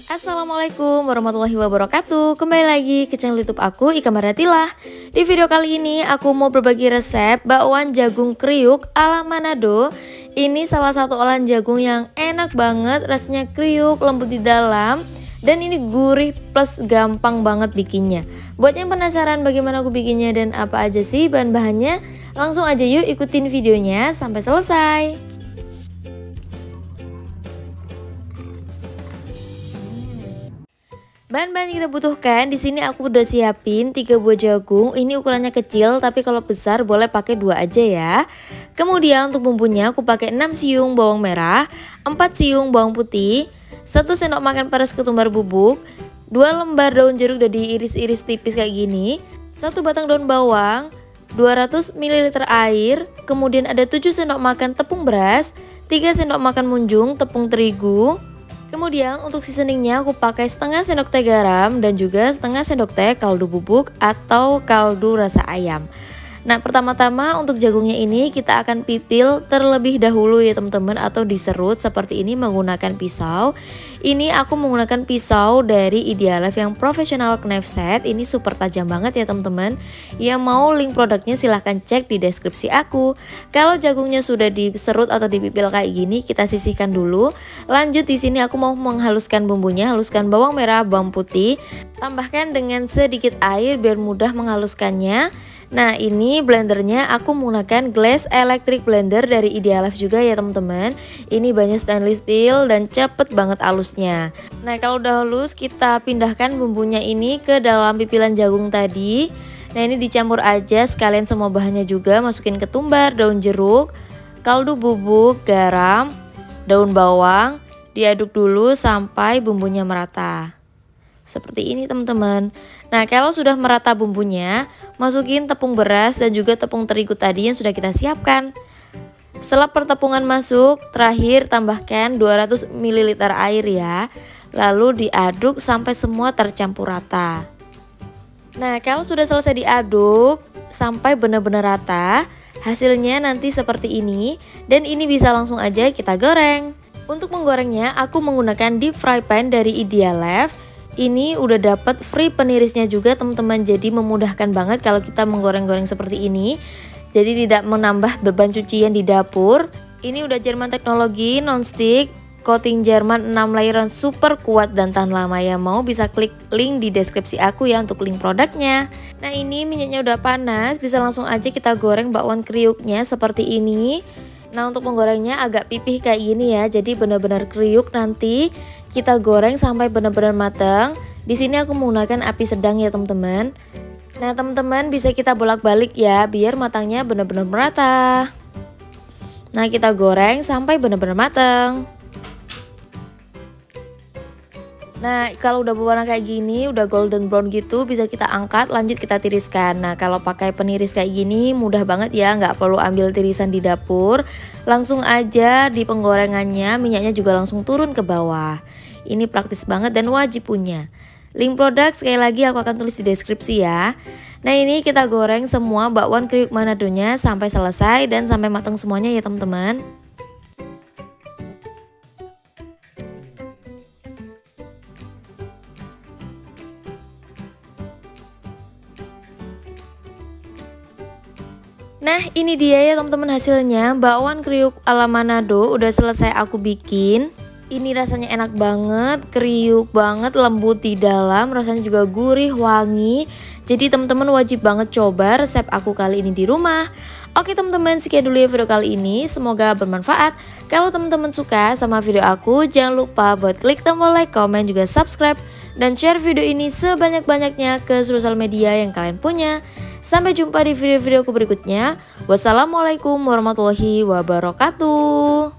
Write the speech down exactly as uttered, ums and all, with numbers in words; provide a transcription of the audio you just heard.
Assalamualaikum warahmatullahi wabarakatuh. Kembali lagi ke channel YouTube aku, Ika Maratilah. Di video kali ini aku mau berbagi resep bakwan jagung kriuk ala Manado. Ini salah satu olahan jagung yang enak banget, rasanya kriuk, lembut di dalam, dan ini gurih plus gampang banget bikinnya. Buat yang penasaran bagaimana aku bikinnya dan apa aja sih bahan-bahannya, langsung aja yuk ikutin videonya sampai selesai. Bahan-bahan yang kita butuhkan di sini aku udah siapin tiga buah jagung. Ini ukurannya kecil, tapi kalau besar boleh pakai dua aja ya. Kemudian untuk bumbunya aku pakai enam siung bawang merah, empat siung bawang putih, satu sendok makan peras ketumbar bubuk, dua lembar daun jeruk udah diiris-iris tipis kayak gini, satu batang daun bawang, dua ratus mililiter air, kemudian ada tujuh sendok makan tepung beras, tiga sendok makan munjung tepung terigu. Kemudian untuk seasoningnya aku pakai setengah sendok teh garam dan juga setengah sendok teh kaldu bubuk atau kaldu rasa ayam. Nah, pertama-tama untuk jagungnya ini kita akan pipil terlebih dahulu ya teman-teman, atau diserut seperti ini menggunakan pisau. Ini aku menggunakan pisau dari Idealef yang profesional knife set. Ini super tajam banget ya teman-teman. Yang mau link produknya silahkan cek di deskripsi aku. Kalau jagungnya sudah diserut atau dipipil kayak gini, kita sisihkan dulu. Lanjut di sini aku mau menghaluskan bumbunya, haluskan bawang merah, bawang putih, tambahkan dengan sedikit air biar mudah menghaluskannya. Nah, ini blendernya aku menggunakan glass electric blender dari Idealef juga ya teman-teman. Ini banyak stainless steel dan cepet banget halusnya. Nah, kalau udah halus kita pindahkan bumbunya ini ke dalam pipilan jagung tadi. Nah, ini dicampur aja sekalian semua bahannya juga. Masukin ketumbar, daun jeruk, kaldu bubuk, garam, daun bawang. Diaduk dulu sampai bumbunya merata. Seperti ini teman-teman. Nah, kalau sudah merata bumbunya, masukin tepung beras dan juga tepung terigu tadi yang sudah kita siapkan. Setelah pertepungan masuk, terakhir tambahkan dua ratus mililiter air ya. Lalu diaduk sampai semua tercampur rata. Nah, kalau sudah selesai diaduk sampai benar-benar rata, hasilnya nanti seperti ini. Dan ini bisa langsung aja kita goreng. Untuk menggorengnya, aku menggunakan deep fry pan dari Idealef. Ini udah dapat free penirisnya juga teman-teman, jadi memudahkan banget kalau kita menggoreng-goreng seperti ini. Jadi tidak menambah beban cucian di dapur. Ini udah Jerman teknologi non-stick, coating Jerman enam layeran super kuat dan tahan lama. Ya mau bisa klik link di deskripsi aku ya untuk link produknya. Nah, ini minyaknya udah panas, bisa langsung aja kita goreng bakwan kriuknya seperti ini. Nah, untuk menggorengnya agak pipih kayak gini ya, jadi benar-benar kriuk. Nanti kita goreng sampai benar-benar matang. Di sini aku menggunakan api sedang ya teman-teman. Nah, teman-teman bisa kita bolak-balik ya biar matangnya benar-benar merata. Nah, kita goreng sampai benar-benar matang. Nah, kalau udah berwarna kayak gini, udah golden brown gitu, bisa kita angkat, lanjut kita tiriskan. Nah, kalau pakai peniris kayak gini mudah banget ya, nggak perlu ambil tirisan di dapur. Langsung aja di penggorengannya, minyaknya juga langsung turun ke bawah. Ini praktis banget dan wajib punya. Link produk sekali lagi aku akan tulis di deskripsi ya. Nah, ini kita goreng semua bakwan kriuk Manadonya sampai selesai dan sampai matang semuanya ya teman-teman. Nah, ini dia ya teman-teman hasilnya, bakwan kriuk ala Manado udah selesai aku bikin. Ini rasanya enak banget, kriuk banget, lembut di dalam, rasanya juga gurih, wangi. Jadi teman-teman wajib banget coba resep aku kali ini di rumah. Oke teman-teman, sekian dulu ya video kali ini, semoga bermanfaat. Kalau teman-teman suka sama video aku, jangan lupa buat klik tombol like, komen, juga subscribe, dan share video ini sebanyak-banyaknya ke sosial media yang kalian punya. Sampai jumpa di video-videoku berikutnya. Wassalamualaikum warahmatullahi wabarakatuh.